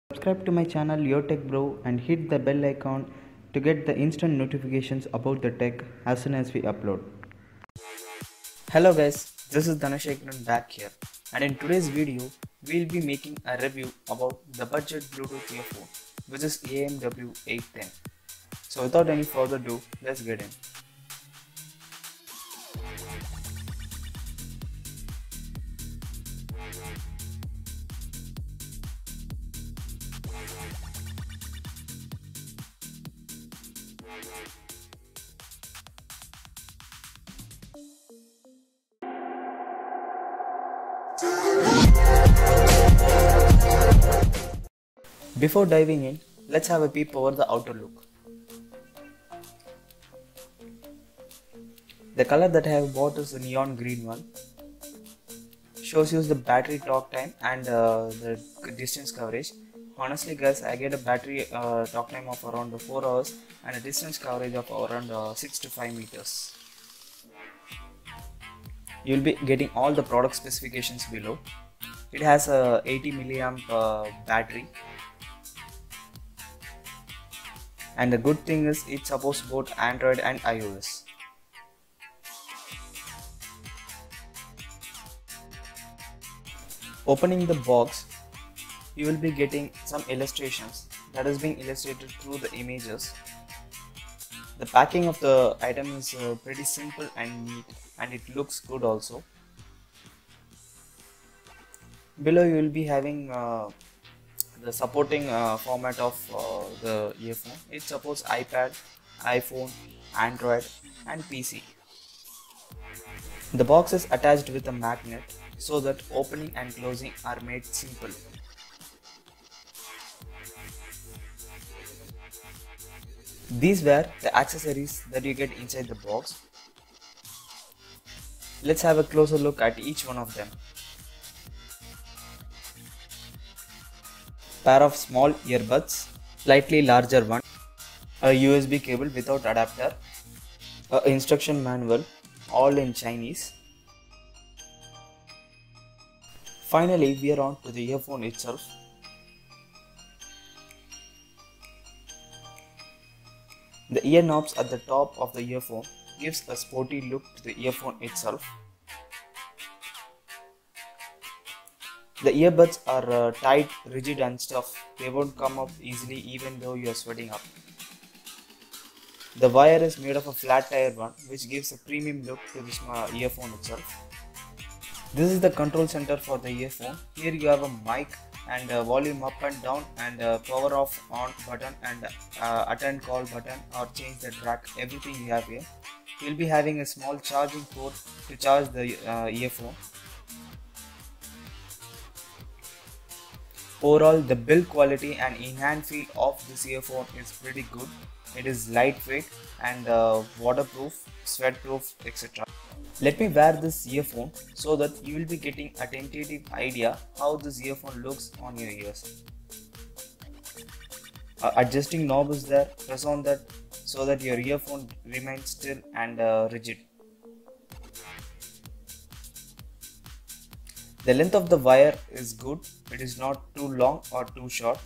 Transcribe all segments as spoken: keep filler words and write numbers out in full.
Subscribe to my channel Your Tech Bro and hit the bell icon to get the instant notifications about the tech as soon as we upload. Hello guys, this is Dhanashekharan back here, and in today's video we'll be making a review about the budget Bluetooth earphone which is A M W eight ten. So without any further ado, let's get in. Before diving in, let's have a peep over the outer look. The color that I have bought is the neon green one. Shows you the battery talk time and uh, the distance coverage. Honestly guys, I get a battery uh, talk time of around four hours and a distance coverage of around uh, six to five meters. You will be getting all the product specifications below. It has a eighty milliamp uh, battery. And the good thing is it supports both Android and iOS. Opening the box, you will be getting some illustrations that is being illustrated through the images. The packing of the item is uh, pretty simple and neat, and it looks good also. Below you will be having uh, the supporting uh, format of uh, the earphone. It supports iPad, iPhone, Android and P C. The box is attached with a magnet so that opening and closing are made simple. These were the accessories that you get inside the box. Let's have a closer look at each one of them. Pair of small earbuds, slightly larger one, a U S B cable without adapter, a instruction manual, all in Chinese. Finally, we are on to the earphone itself. The ear knobs at the top of the earphone gives a sporty look to the earphone itself. The earbuds are uh, tight, rigid and stuff. They won't come up easily even though you are sweating up. The wire is made of a flat tire one, which gives a premium look to this uh, earphone itself. This is the control center for the earphone. Here you have a mic and a volume up and down and a power off on button and uh, attend call button or change the track, everything you have here. You will be having a small charging port to charge the uh, earphone. Overall, the build quality and in-hand feel of this earphone is pretty good. It is lightweight and uh, waterproof, sweatproof, et cetera. Let me wear this earphone so that you will be getting a tentative idea how this earphone looks on your ears. Uh, adjusting knob is there, press on that so that your earphone remains still and uh, rigid. The length of the wire is good, it is not too long or too short.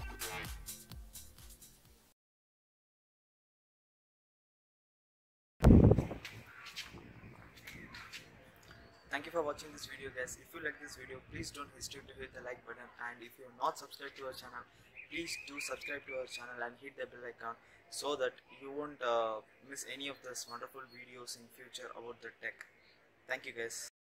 Thank you for watching this video guys. If you like this video, please don't hesitate to hit the like button, and if you are not subscribed to our channel, please do subscribe to our channel and hit the bell icon so that you won't uh, miss any of these wonderful videos in future about the tech. Thank you guys.